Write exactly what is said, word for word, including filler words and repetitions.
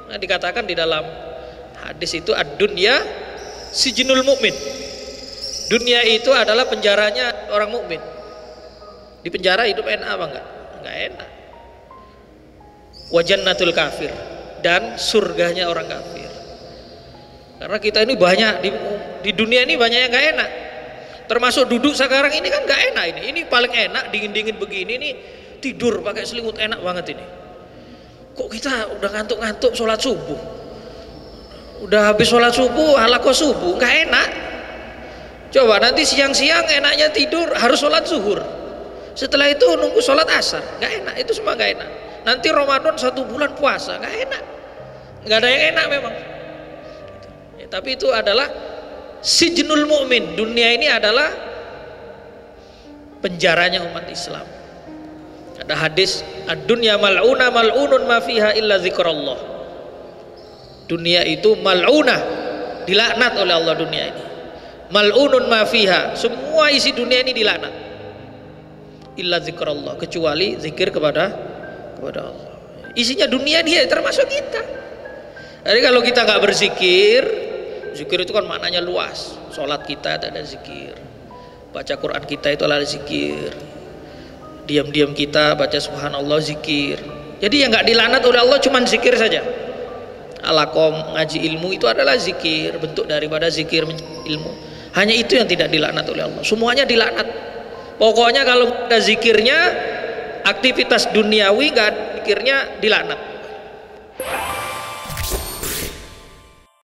Nah, dikatakan di dalam hadis itu ad-dunya sijnul mukmin. Dunia itu adalah penjaranya orang mukmin. Di penjara hidup enak apa enggak? Enggak enak. Wa jannatul kafir, dan surganya orang kafir. Karena kita ini banyak di, di dunia ini banyak yang enggak enak. Termasuk duduk sekarang ini kan enggak enak ini. Ini paling enak dingin-dingin begini nih, tidur pakai selimut enak banget ini. Kok kita udah ngantuk-ngantuk sholat subuh, udah habis sholat subuh halaqah subuh nggak enak. Coba nanti siang-siang enaknya tidur, harus sholat zuhur, setelah itu nunggu sholat asar, nggak enak. Itu semua nggak enak. Nanti Ramadan satu bulan puasa, nggak enak, nggak ada yang enak memang ya, tapi itu adalah sijnul mu'min. Dunia ini adalah penjaranya umat Islam. Ada hadis, ad-dunya mal'una mal'unun ma fiha illa zikrullah. Dunia itu mal'una, dilaknat oleh Allah dunia ini. Mal'unun ma fiha, semua isi dunia ini dilaknat. Illa zikrullah, kecuali zikir kepada kepada Allah. Isinya dunia dia termasuk kita. Jadi kalau kita nggak berzikir, zikir itu kan maknanya luas. Sholat kita ada zikir, baca Quran kita itu adalah zikir, diam-diam kita baca subhanallah zikir. Jadi yang nggak dilaknat oleh Allah cuma zikir saja. Alakom ngaji ilmu itu adalah zikir, bentuk daripada zikir ilmu. Hanya itu yang tidak dilaknat oleh Allah. Semuanya dilaknat. Pokoknya kalau ada zikirnya, aktivitas duniawi nggak ada zikirnya dilaknat.